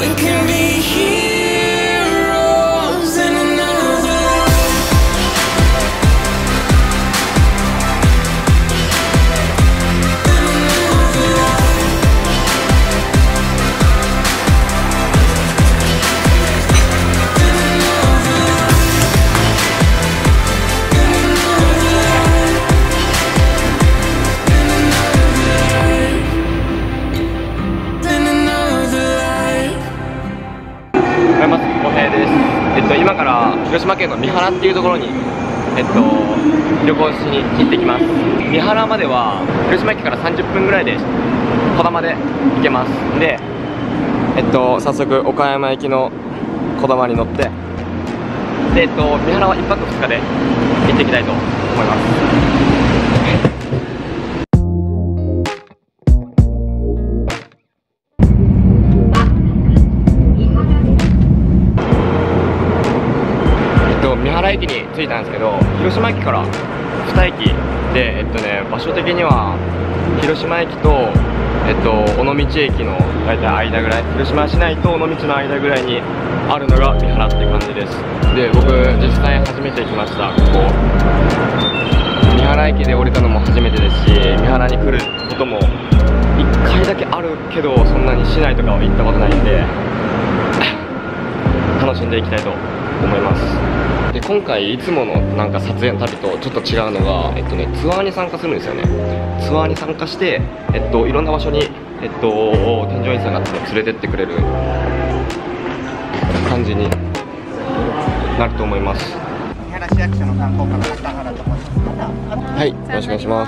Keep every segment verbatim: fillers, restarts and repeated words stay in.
今から広島県の三原っていうところに、えっと、旅行しに行ってきます。三原までは広島駅からさんじゅっぷんぐらいでこだまで行けます。で、えっと、早速岡山行きのこだまに乗ってで、えっと、三原はいっぱくふつかで行っていきたいと思います。三原駅に着いたんですけど、広島駅からに駅で、えっとね、場所的には広島駅と、えっと、尾道駅の大体間ぐらい、広島市内と尾道の間ぐらいにあるのが三原っていう感じです。で、僕実際初めて来ました。ここ三原駅で降りたのも初めてですし、三原に来ることもいっかいだけあるけど、そんなに市内とかは行ったことないんで楽しんでいきたいと思います。で、今回いつものなんか撮影の旅とちょっと違うのが、えっとね、ツアーに参加するんですよね。ツアーに参加して、えっと、いろんな場所に、えっと、添乗員さんが連れてってくれる感じになると思います。 三原市役所の観光課の北原と申します。 はい、よろしくお願いします。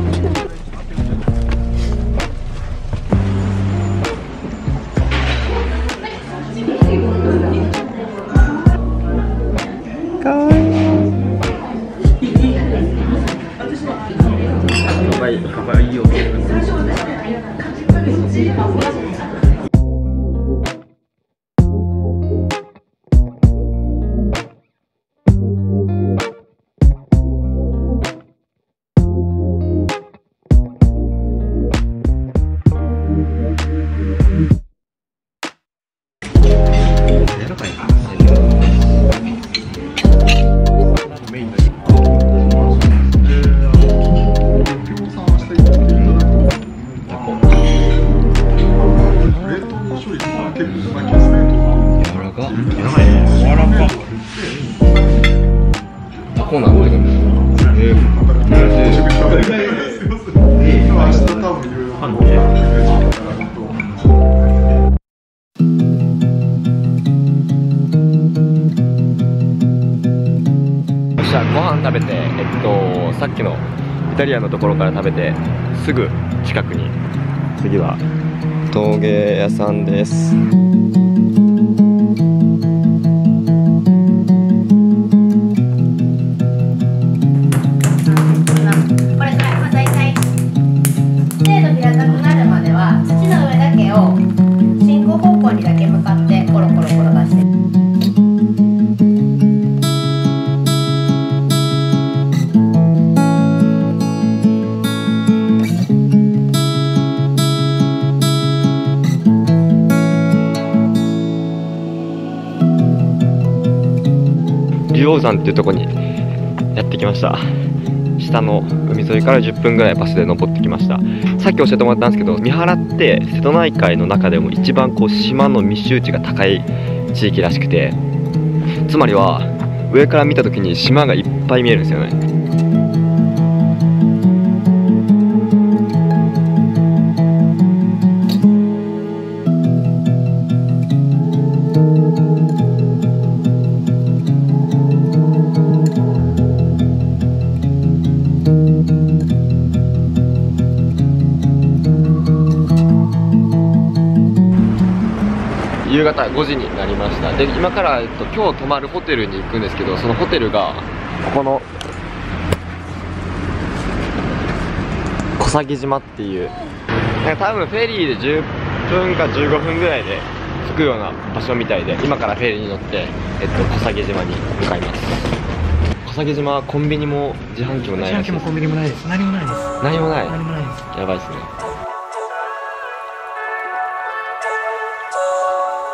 かわいいよ。こうなんだけど、えー、じゃあご飯食べて、えっとさっきのイタリアンのところから食べてすぐ近くに、次は陶芸屋さんです。竜王山っていうところにやってきました。下の海沿いからじゅっぷんぐらいバスで登ってきました。さっき教えてもらったんですけど、三原って瀬戸内海の中でも一番こう島の密集地が高い地域らしくて、つまりは上から見た時に島がいっぱい見えるんですよね。夕方ごじになりました。で、今から、えっと、今日泊まるホテルに行くんですけど、そのホテルがここの小佐島っていう、なんか多分フェリーでじゅっぷんかじゅうごふんぐらいで着くような場所みたいで、今からフェリーに乗って、えっと、小佐島に向かいます。小佐島はコンビニも自販機もないらしいです。自販機もコンビニもないです。何もないです。何もない。何もないです。やばいですね。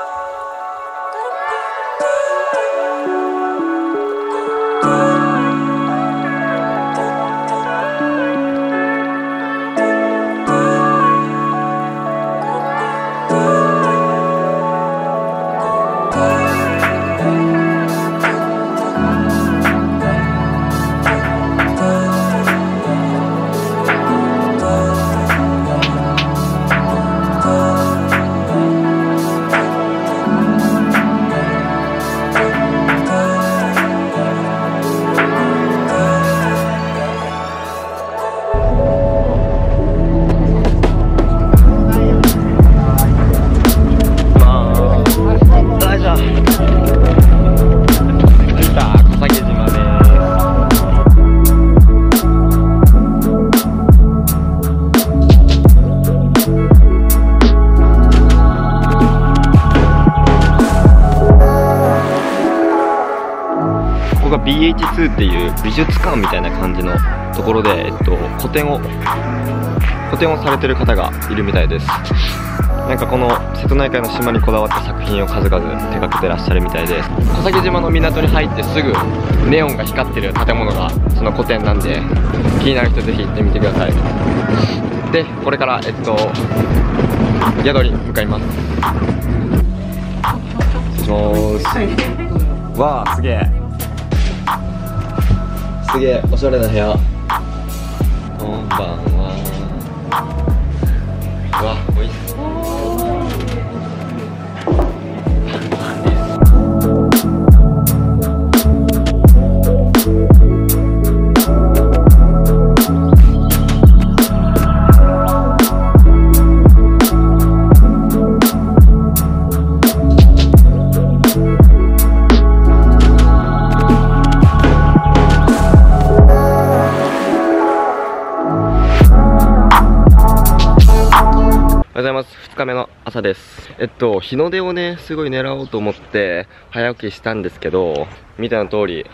ビーエイチツー っていう美術館みたいな感じのところで、えっと、個展を個展をされてる方がいるみたいです。なんかこの瀬戸内海の島にこだわった作品を数々手掛けてらっしゃるみたいです。小崎島の港に入ってすぐネオンが光ってる建物がその個展なんで、気になる人ぜひ行ってみてください。でこれからえっと宿に向かいます。失礼します。わあすげえすげえおしゃれな部屋。こんばんは。うわおいしそう。おはようございます。ふつかめの朝です。えっと日の出をねすごい狙おうと思って早起きしたんですけど、見たの通り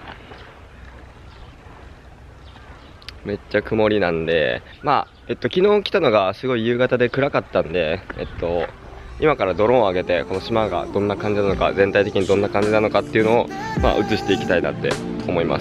めっちゃ曇りなんで、まあえっと昨日来たのがすごい夕方で暗かったんで、えっと今からドローンを上げてこの島がどんな感じなのか、全体的にどんな感じなのかっていうのをまあ映していきたいなって思います。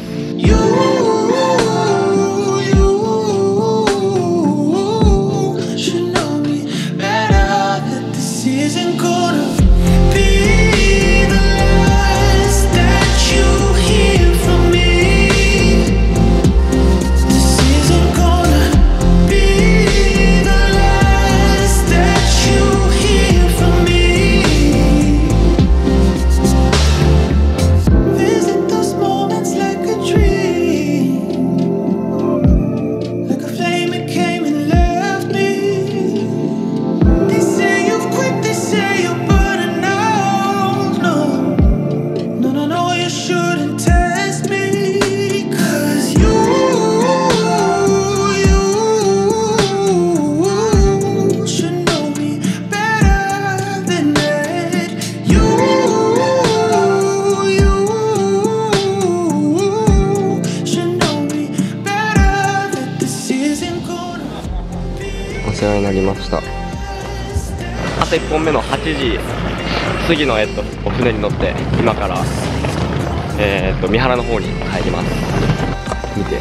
お世話になりました。あといっぽんめのはちじ過ぎの、えっと、お船に乗って今から、えー、っと三原の方に帰ります。見て、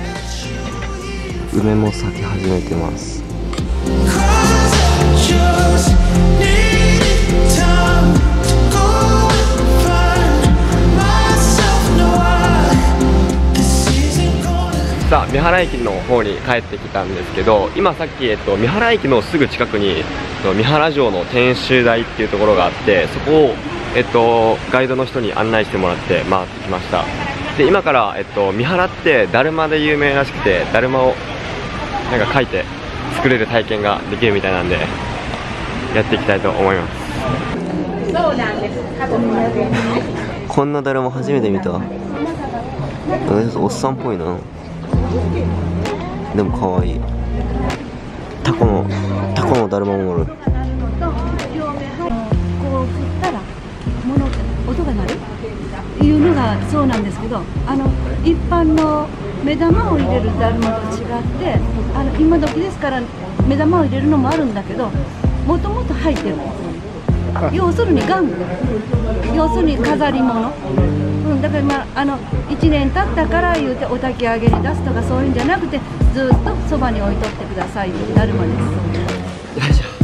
梅も咲き始めてます。さあ三原駅の方に帰ってきたんですけど、今さっき、えっと、三原駅のすぐ近くに三原城の天守台っていうところがあって、そこを、えっと、ガイドの人に案内してもらって回ってきました。で今から、えっと、三原ってだるまで有名らしくて、だるまをなんか描いて作れる体験ができるみたいなんでやっていきたいと思います。こんなだるま初めて見た。おっさんっぽいな。でも可愛い。タコのタコのだるまもおる。こう振ったら物音が鳴るいうのがそうなんですけど、あの一般の目玉を入れるだるまと違って、あの今時ですから目玉を入れるのもあるんだけど、もともと入ってる。要するに玩具、要するに飾り物、うん、だからまああのいちねん経ったから言うてお焚き上げに出すとかそういうんじゃなくて、ずっとそばに置いとってくださいというだるまです。よいしょ。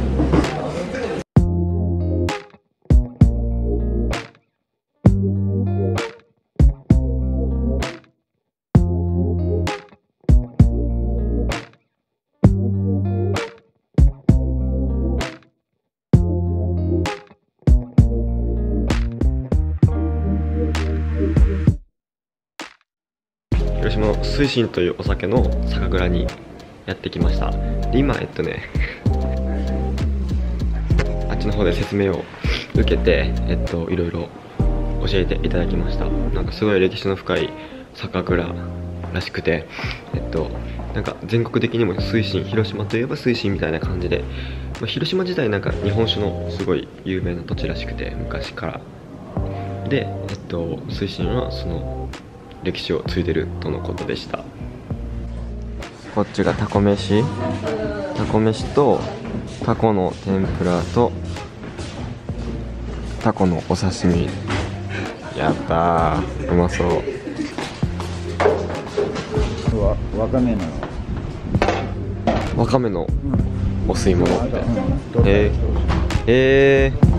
広島の水深というお酒の酒蔵にやってきました。で今えっとねあっちの方で説明を受けて、えっといろいろ教えていただきました。なんかすごい歴史の深い酒蔵らしくて、えっとなんか全国的にも水深、広島といえば水深みたいな感じで、まあ、広島自体なんか日本酒のすごい有名な土地らしくて、昔からで、えっと水深はその歴史を継いでるとのことでした。こっちがタコ飯、タコ飯とタコの天ぷらとタコのお刺身。やったー、うまそう。 わわかめのわかめのお吸い物って、 うんえー、えー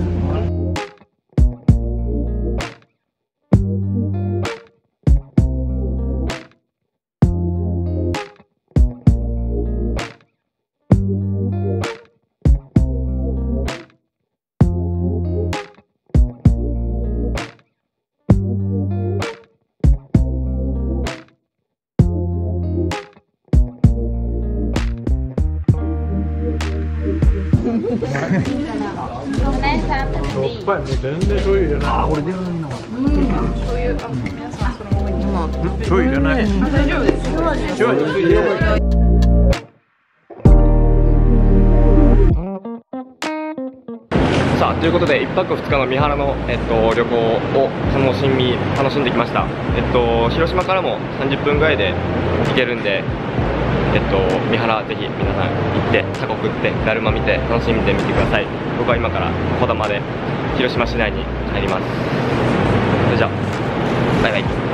全然醤油入れない。あ、これ出るんだ。醤油、あ、皆さんそのままに。醤油入れない。大丈夫です。醤油入れない。 さあ、ということでいっぱくふつかの三原の、えっと、旅行を楽しみ楽しんできました。えっと、広島からもさんじゅっぷんぐらいで行けるんで、えっと、三原ぜひ皆さん行ってタコ食ってだるま見て楽しんでみてください。僕は今からこだまで広島市内に帰ります。それじゃあバイバイ。